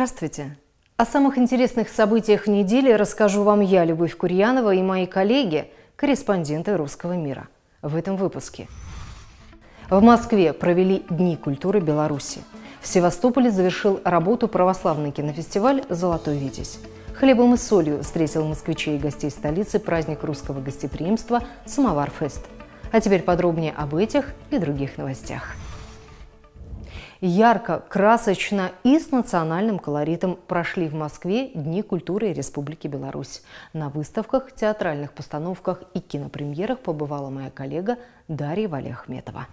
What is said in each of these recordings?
Здравствуйте! О самых интересных событиях недели расскажу вам я, Любовь Курьянова, и мои коллеги, корреспонденты «Русского мира». В этом выпуске. В Москве провели Дни культуры Беларуси. В Севастополе завершил работу православный кинофестиваль «Золотой Витязь». Хлебом и солью встретил москвичей и гостей столицы праздник русского гостеприимства «Самовар-фест». А теперь подробнее об этих и других новостях. Ярко, красочно и с национальным колоритом прошли в Москве Дни культуры Республики Беларусь. На выставках, театральных постановках и кинопремьерах побывала моя коллега Дарья Валиахметова.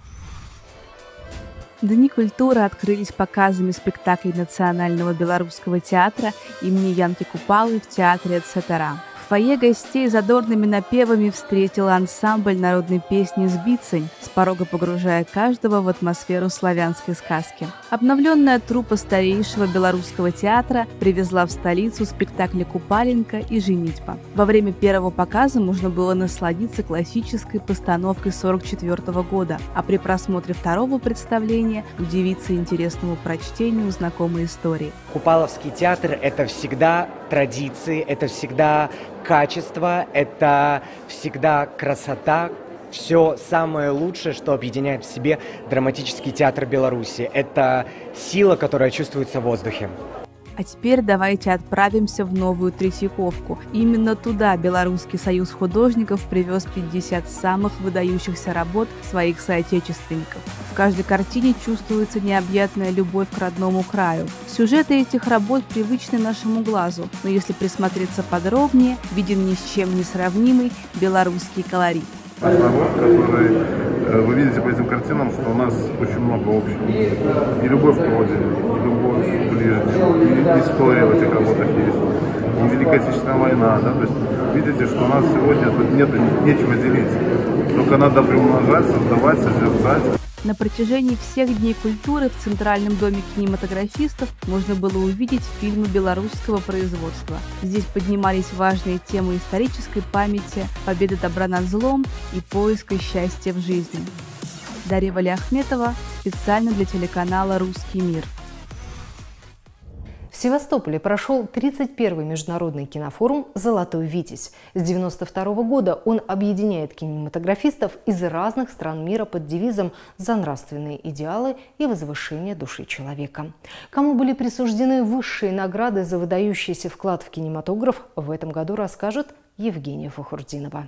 Дни культуры открылись показами спектаклей Национального белорусского театра имени Янки Купалы в театре «Цетара». В фойе гостей задорными напевами встретил ансамбль народной песни «Сбицень», с порога погружая каждого в атмосферу славянской сказки. Обновленная труппа старейшего белорусского театра привезла в столицу спектакли «Купаленко» и «Женитьба». Во время первого показа можно было насладиться классической постановкой 1944 года, а при просмотре второго представления удивиться интересному прочтению знакомой истории. Купаловский театр – это всегда традиции, это всегда качество, это всегда красота, все самое лучшее, что объединяет в себе драматический театр Беларуси. Это сила, которая чувствуется в воздухе. А теперь давайте отправимся в Новую Третьяковку. Именно туда Белорусский союз художников привез 50 самых выдающихся работ своих соотечественников. В каждой картине чувствуется необъятная любовь к родному краю. Сюжеты этих работ привычны нашему глазу, но если присмотреться подробнее, виден ни с чем не сравнимый белорусский колорит. Народ, который вы видите по этим картинам, что у нас очень много общего. И любовь к родине, и любовь к ближнему, и история в этих работах есть. И Великая Отечественная война, да, то есть видите, что у нас сегодня тут нечего делить. Только надо приумножать, создавать, созерцать. На протяжении всех Дней культуры в Центральном доме кинематографистов можно было увидеть фильмы белорусского производства. Здесь поднимались важные темы исторической памяти, победы добра над злом и поиска счастья в жизни. Дарья Валиахметова специально для телеканала «Русский мир». В Севастополе прошел 31-й международный кинофорум «Золотой Витязь». С 1992 года он объединяет кинематографистов из разных стран мира под девизом «За нравственные идеалы и возвышение души человека». Кому были присуждены высшие награды за выдающийся вклад в кинематограф, в этом году расскажет Евгения Фахурдинова.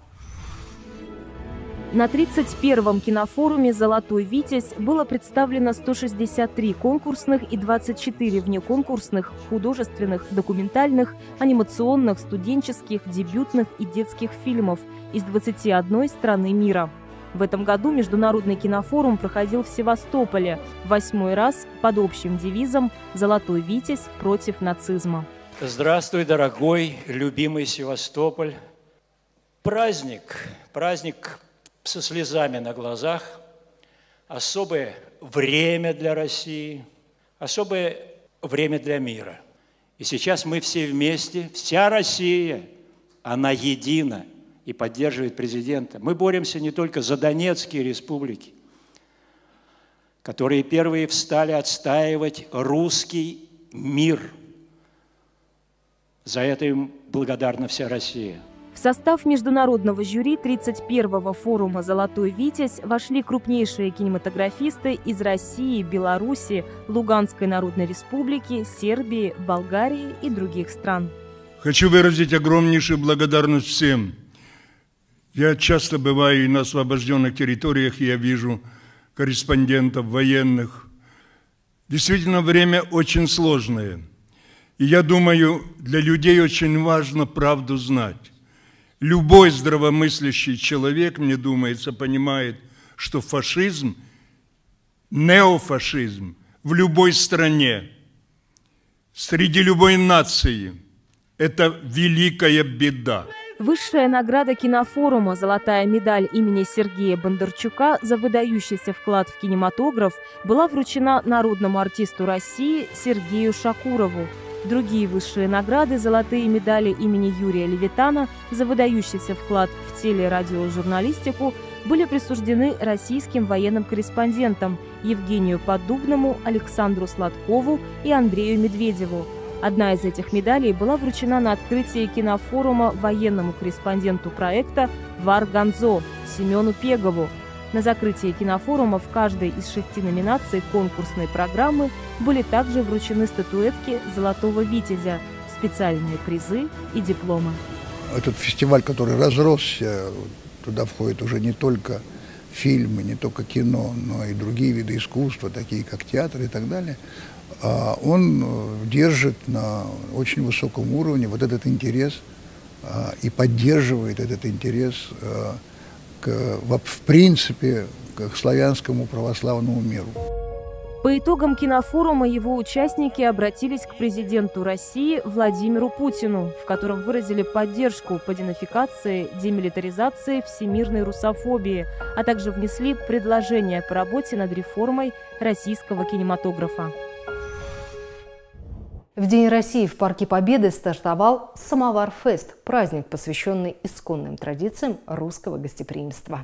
На 31-м кинофоруме «Золотой Витязь» было представлено 163 конкурсных и 24 внеконкурсных, художественных, документальных, анимационных, студенческих, дебютных и детских фильмов из 21 страны мира. В этом году международный кинофорум проходил в Севастополе, 8-й раз под общим девизом «Золотой Витязь против нацизма». Здравствуй, дорогой, любимый Севастополь. Праздник со слезами на глазах, особое время для России, особое время для мира. И сейчас мы все вместе, вся Россия, она едина и поддерживает президента. Мы боремся не только за Донецкие республики, которые первые встали отстаивать русский мир. За это им благодарна вся Россия. В состав международного жюри 31-го форума «Золотой Витязь» вошли крупнейшие кинематографисты из России, Беларуси, Луганской Народной Республики, Сербии, Болгарии и других стран. Хочу выразить огромнейшую благодарность всем. Я часто бываю и на освобожденных территориях, и я вижу корреспондентов, военных. Действительно, время очень сложное. И я думаю, для людей очень важно правду знать. Любой здравомыслящий человек, мне думается, понимает, что фашизм, неофашизм в любой стране, среди любой нации – это великая беда. Высшая награда кинофорума «Золотая медаль» имени Сергея Бондарчука за выдающийся вклад в кинематограф была вручена народному артисту России Сергею Шакурову. Другие высшие награды, золотые медали имени Юрия Левитана за выдающийся вклад в телерадиожурналистику, были присуждены российским военным корреспондентам Евгению Поддубному, Александру Сладкову и Андрею Медведеву. Одна из этих медалей была вручена на открытии кинофорума военному корреспонденту проекта «Вар Ганзо» Семену Пегову. На закрытии кинофорума в каждой из 6 номинаций конкурсной программы были также вручены статуэтки «Золотого Витязя», специальные призы и дипломы. Этот фестиваль, который разросся, туда входят уже не только фильмы, не только кино, но и другие виды искусства, такие как театр и так далее, он держит на очень высоком уровне вот этот интерес и поддерживает этот интерес в принципе к славянскому православному миру. По итогам кинофорума его участники обратились к президенту России Владимиру Путину, в котором выразили поддержку по денацификации, демилитаризации, всемирной русофобии, а также внесли предложение по работе над реформой российского кинематографа. В День России в Парке Победы стартовал «Самовар-фест» – праздник, посвященный исконным традициям русского гостеприимства.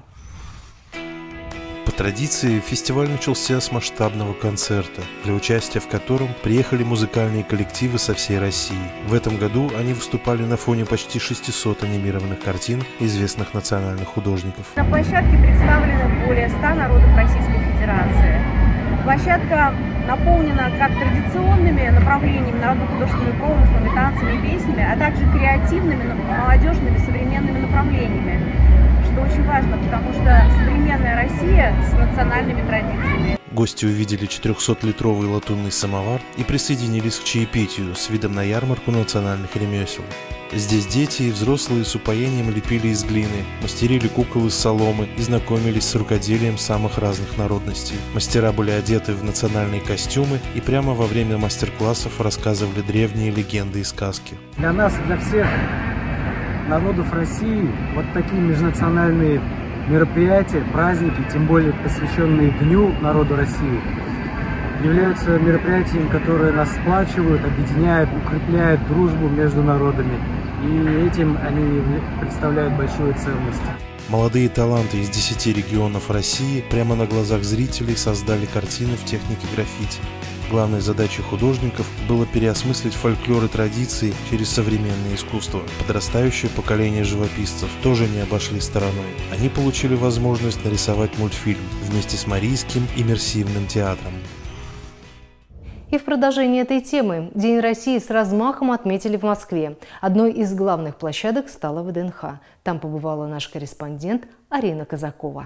По традиции, фестиваль начался с масштабного концерта, для участия в котором приехали музыкальные коллективы со всей России. В этом году они выступали на фоне почти 600 анимированных картин известных национальных художников. На площадке представлены более 100 народов Российской Федерации. Площадка наполнена как традиционными направлениями народно-художественными промыслами, танцами и песнями, а также креативными, молодежными, современными направлениями, что очень важно, потому что современная Россия с национальными традициями. Гости увидели 400-литровый латунный самовар и присоединились к чаепитию с видом на ярмарку национальных ремесел. Здесь дети и взрослые с упоением лепили из глины, мастерили кукол из соломы и знакомились с рукоделием самых разных народностей. Мастера были одеты в национальные костюмы и прямо во время мастер-классов рассказывали древние легенды и сказки. Для нас, для всех народов России, вот такие межнациональные мероприятия, праздники, тем более посвященные Дню народа России, являются мероприятиями, которые нас сплачивают, объединяют, укрепляют дружбу между народами. И этим они представляют большую ценность. Молодые таланты из 10 регионов России прямо на глазах зрителей создали картины в технике граффити. Главной задачей художников было переосмыслить фольклор и традиции через современное искусство. Подрастающее поколение живописцев тоже не обошли стороной. Они получили возможность нарисовать мультфильм вместе с Марийским иммерсивным театром. И в продолжении этой темы День России с размахом отметили в Москве. Одной из главных площадок стала ВДНХ. Там побывала наш корреспондент Арина Казакова.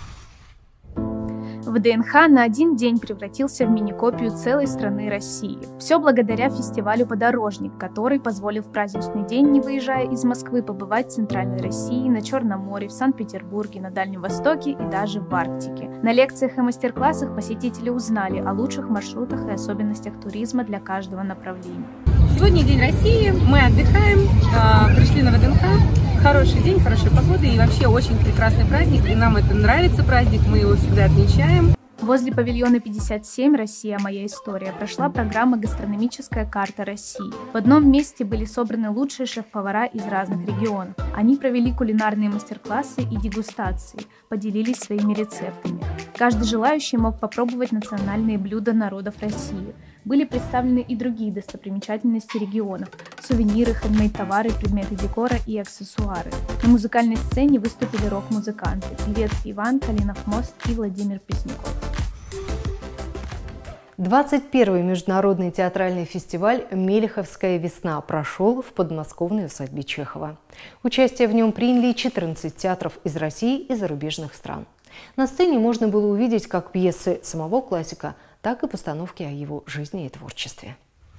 ВДНХ на один день превратился в мини-копию целой страны России. Все благодаря фестивалю «Подорожник», который позволил в праздничный день, не выезжая из Москвы, побывать в Центральной России, на Черном море, в Санкт-Петербурге, на Дальнем Востоке и даже в Арктике. На лекциях и мастер-классах посетители узнали о лучших маршрутах и особенностях туризма для каждого направления. Сегодня День России, мы отдыхаем, пришли на ВДНХ. Хороший день, хорошая погода и вообще очень прекрасный праздник. И нам это нравится праздник, мы его всегда отмечаем. Возле павильона 57 «Россия. Моя история» прошла программа «Гастрономическая карта России». В одном месте были собраны лучшие шеф-повара из разных регионов. Они провели кулинарные мастер-классы и дегустации, поделились своими рецептами. Каждый желающий мог попробовать национальные блюда народов России. Были представлены и другие достопримечательности регионов – сувениры, хендмейд-товары, предметы декора и аксессуары. На музыкальной сцене выступили рок-музыканты – певец Иван, Калинов мост и Владимир Пресняков. 21-й международный театральный фестиваль «Мелеховская весна» прошел в подмосковной усадьбе Чехова. Участие в нем приняли 14 театров из России и зарубежных стран. На сцене можно было увидеть как пьесы самого классика, так и постановки о его жизни и творчестве.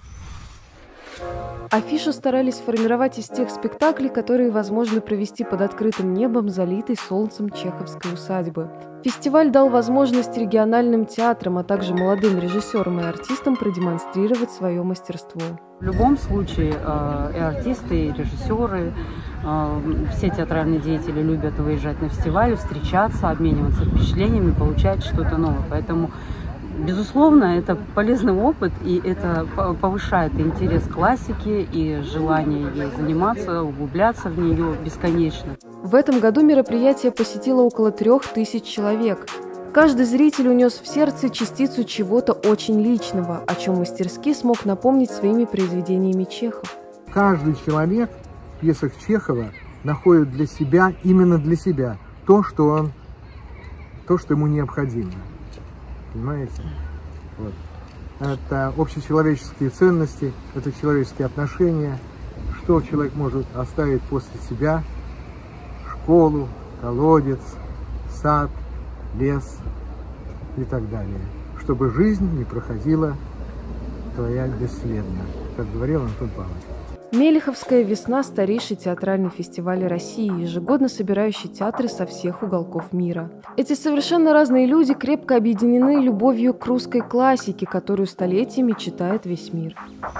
Афишу старались формировать из тех спектаклей, которые возможно провести под открытым небом, залитой солнцем чеховской усадьбы. Фестиваль дал возможность региональным театрам, а также молодым режиссерам и артистам продемонстрировать свое мастерство. В любом случае и артисты, и режиссеры, все театральные деятели любят выезжать на фестиваль, встречаться, обмениваться впечатлениями, получать что-то новое. Поэтому безусловно, это полезный опыт, и это повышает интерес к классике и желание ей заниматься, углубляться в нее бесконечно. В этом году мероприятие посетило около 3000 человек. Каждый зритель унес в сердце частицу чего-то очень личного, о чем мастерски смог напомнить своими произведениями Чехов. Каждый человек в пьесах Чехова находит для себя, именно для себя, то, что ему необходимо. Понимаете? Вот. Это общечеловеческие ценности, это человеческие отношения, что человек может оставить после себя: школу, колодец, сад, лес и так далее, чтобы жизнь не проходила твоя бесследно, как говорил Антон Павлович. Мелиховская весна – старейший театральный фестиваль России, ежегодно собирающий театры со всех уголков мира. Эти совершенно разные люди крепко объединены любовью к русской классике, которую столетиями читает весь мир.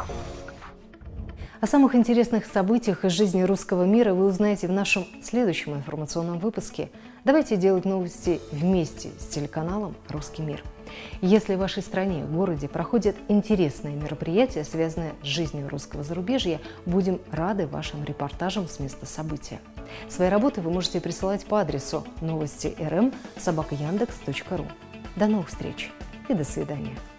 О самых интересных событиях из жизни русского мира вы узнаете в нашем следующем информационном выпуске. Давайте делать новости вместе с телеканалом «Русский мир». Если в вашей стране, городе проходят интересные мероприятия, связанные с жизнью русского зарубежья, будем рады вашим репортажам с места события. Свои работы вы можете присылать по адресу новости.рм@yandex.ru. До новых встреч и до свидания.